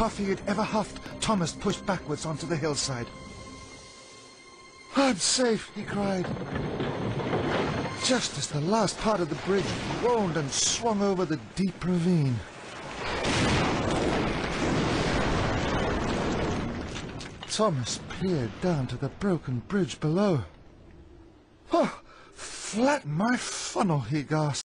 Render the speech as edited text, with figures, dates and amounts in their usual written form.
puff he had ever huffed, Thomas pushed backwards onto the hillside. "I'm safe," he cried. Just as the last part of the bridge groaned and swung over the deep ravine. Thomas peered down to the broken bridge below. "Oh, flatten my funnel," he gasped.